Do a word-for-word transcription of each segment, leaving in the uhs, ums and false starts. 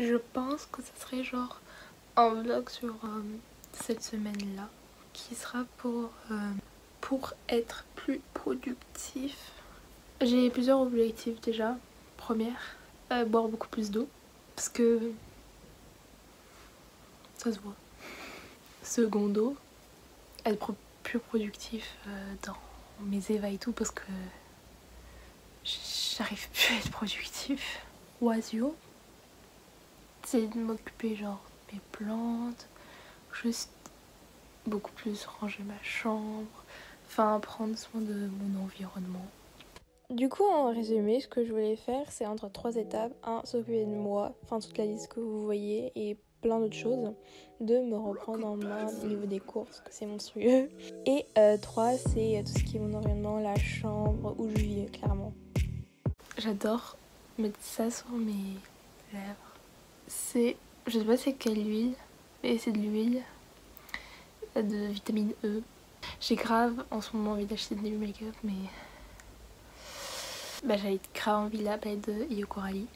je pense que ce serait genre un vlog sur euh, cette semaine-là qui sera pour, euh, pour être plus productif. J'ai plusieurs objectifs déjà. Première, euh, boire beaucoup plus d'eau parce que ça se voit. Secondo, être pro plus productif euh, dans mes évas et tout parce que j'arrive plus à être productif. Oisio, c'est de m'occuper genre de mes plantes, juste beaucoup plus ranger ma chambre, enfin prendre soin de mon environnement. Du coup, en résumé, ce que je voulais faire, c'est entre trois étapes. Un, s'occuper de moi, enfin toute la liste que vous voyez et plein d'autres choses. Deux, me reprendre en main au niveau des courses, que c'est monstrueux. Et euh, trois, c'est tout ce qui est mon environnement, la chambre où je vis, clairement. J'adore mettre ça sur mes lèvres. C'est, je sais pas c'est quelle huile, mais c'est de l'huile de vitamine E. J'ai grave en ce moment envie d'acheter du make-up, mais bah, j'avais grave envie la palette de Io Coralie.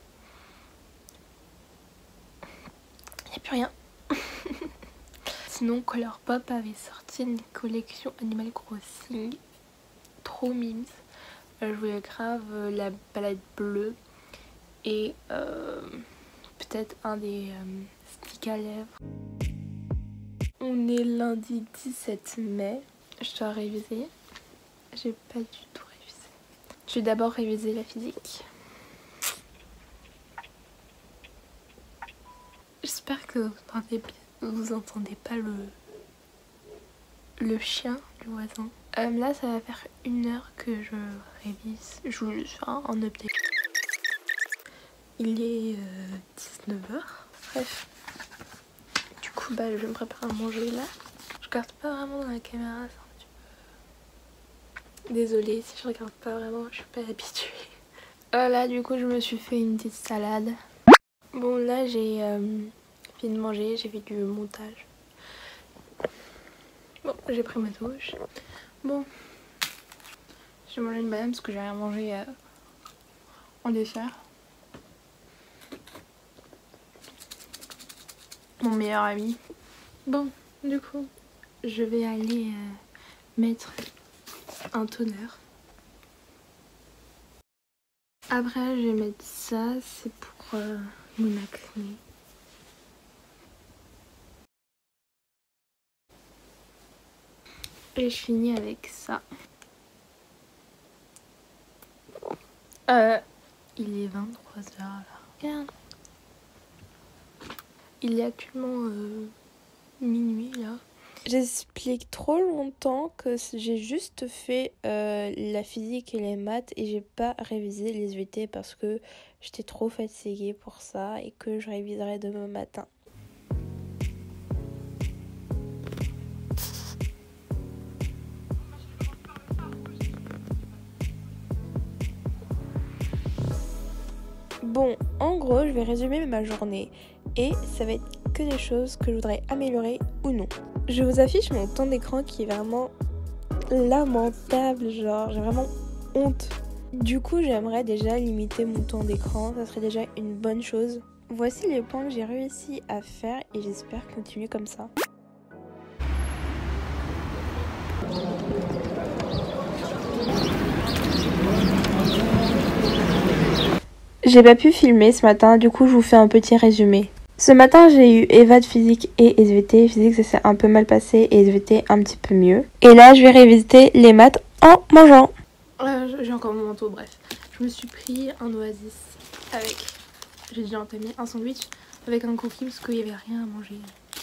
Y'a plus rien. Sinon, Colourpop avait sorti une collection Animal Crossing. Trop mimes. Euh, je voulais grave euh, la palette bleue et euh, peut-être un des euh, sticks à lèvres. On est lundi dix-sept mai. Je dois réviser. J'ai pas du tout révisé. Je vais d'abord réviser la physique. J'espère que vous entendez, vous entendez pas le, le chien du voisin. Euh, là, ça va faire une heure que je révise. Je vous fais un update. Il est euh, dix-neuf heures. Bref. Du coup, bah, je vais me préparer à manger là. Je regarde pas vraiment dans la caméra. C'est un petit peu... Désolée si je regarde pas vraiment, je suis pas habituée. Voilà, du coup, je me suis fait une petite salade. Bon, là, j'ai euh, fini de manger, j'ai fait du montage. Bon, j'ai pris ma douche. Bon, j'ai mangé une banane parce que j'ai rien mangé euh, en dessert. Mon meilleur ami. Bon, du coup, je vais aller euh, mettre un toner. Après, je vais mettre ça, c'est pour euh, mon acné. Et je finis avec ça. Euh, il est vingt-trois heures là. Regarde. Il est actuellement euh, minuit là. J'explique trop longtemps que j'ai juste fait euh, la physique et les maths et j'ai pas révisé les U T parce que j'étais trop fatiguée pour ça et que je réviserai demain matin. Bon, en gros, je vais résumer ma journée et ça va être que des choses que je voudrais améliorer ou non. Je vous affiche mon temps d'écran qui est vraiment lamentable, genre j'ai vraiment honte. Du coup, j'aimerais déjà limiter mon temps d'écran, ça serait déjà une bonne chose. Voici les points que j'ai réussi à faire et j'espère continuer comme ça. J'ai pas pu filmer ce matin, du coup je vous fais un petit résumé. Ce matin j'ai eu Eva de physique et S V T. Physique ça s'est un peu mal passé et S V T un petit peu mieux. Et là je vais révisiter les maths en mangeant. Euh, j'ai encore mon manteau, bref. Je me suis pris un oasis avec, j'ai déjà entamé un sandwich avec un cookie parce qu'il n'y avait rien à manger.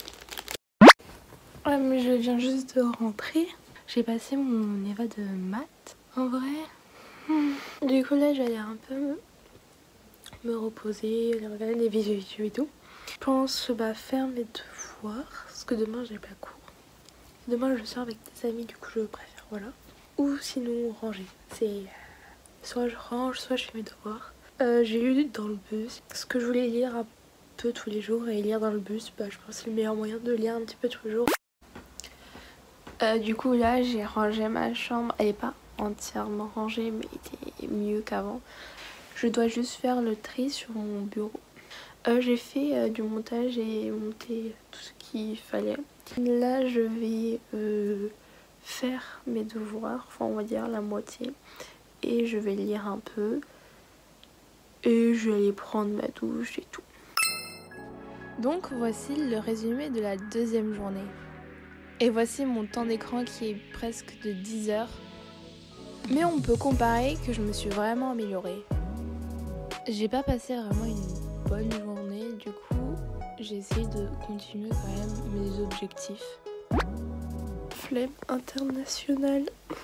Ouais, mais je viens juste de rentrer. J'ai passé mon Eva de maths. En vrai, hmm. Du coup là j'allais un peu me... me reposer, aller regarder des vidéos et tout. Je pense bah, faire mes devoirs parce que demain j'ai pas cours. Demain je sors avec des amis, du coup je préfère, voilà. Ou sinon ranger. C'est soit je range, soit je fais mes devoirs. Euh, j'ai lu dans le bus ce que je voulais lire un peu tous les jours et lire dans le bus, bah, je pense que c'est le meilleur moyen de lire un petit peu tous les jours. Euh, du coup là j'ai rangé ma chambre, elle est pas entièrement rangée mais elle était mieux qu'avant. Je dois juste faire le tri sur mon bureau. Euh, j'ai fait euh, du montage et monté tout ce qu'il fallait. Là je vais euh, faire mes devoirs, enfin on va dire la moitié. Et je vais lire un peu. Et je vais aller prendre ma douche et tout. Donc voici le résumé de la deuxième journée. Et voici mon temps d'écran qui est presque de dix heures. Mais on peut comparer que je me suis vraiment améliorée. J'ai pas passé vraiment une bonne journée, du coup j'ai essayé de continuer quand même mes objectifs. Flemme internationale.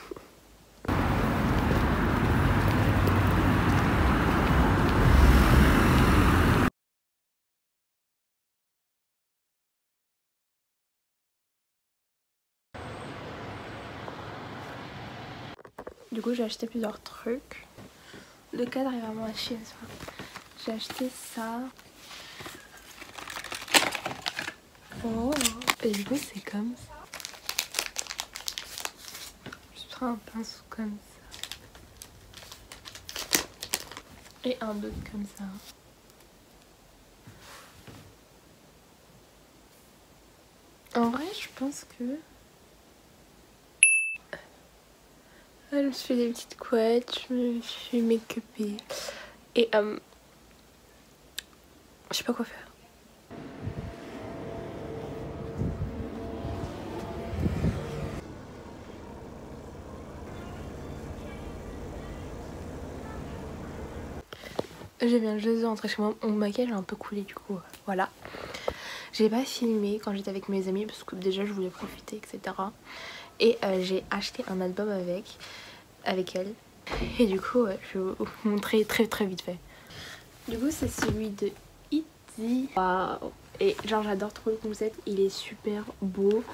Du coup j'ai acheté plusieurs trucs. Le cadre est vraiment à chier, ça. J'ai acheté ça. Oh. Et du coup c'est comme ça. Je prends un pinceau comme ça. Et un autre comme ça. En vrai je pense que... Je me suis fait des petites couettes, je me suis make-upée. Et euh, je sais pas quoi faire. Je viens juste de rentrer chez moi. Mon maquillage a un peu coulé du coup. Voilà. J'ai pas filmé quand j'étais avec mes amis parce que déjà je voulais profiter, et cetera. Et euh, j'ai acheté un album avec, avec elle. Et du coup, euh, je vais vous montrer très très vite fait. Du coup, c'est celui de Itzy. Waouh! Et genre, j'adore trop le concept. Il est super beau.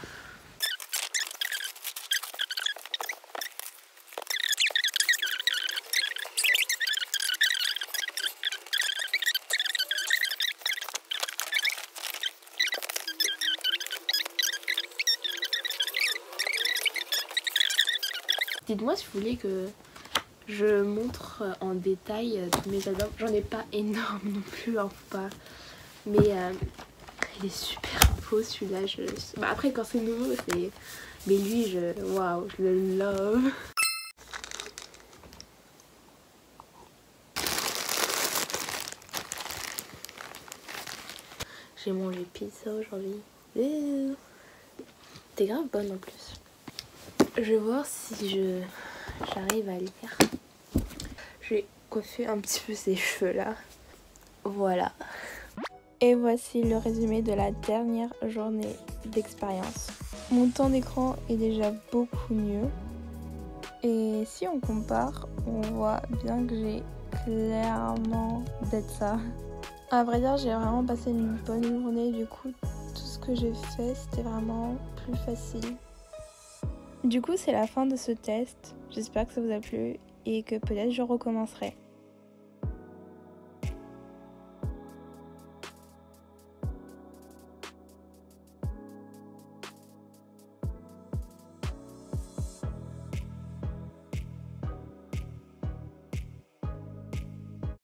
Dites-moi si vous voulez que je montre en détail tous mes albums. J'en ai pas énorme non plus, hein, faut pas. Mais euh, il est super beau celui-là. Je... Bah, après, quand c'est nouveau, c'est. Mais lui, je. Waouh, je le love. J'ai mangé pizza aujourd'hui. T'es grave bonne en plus. Je vais voir si je j'arrive à lire. J'ai coiffé un petit peu ses cheveux là. Voilà. Et voici le résumé de la dernière journée d'expérience. Mon temps d'écran est déjà beaucoup mieux. Et si on compare, on voit bien que j'ai clairement d'être ça. À vrai dire, j'ai vraiment passé une bonne journée. Du coup, tout ce que j'ai fait, c'était vraiment plus facile. Du coup, c'est la fin de ce test. J'espère que ça vous a plu et que peut-être je recommencerai.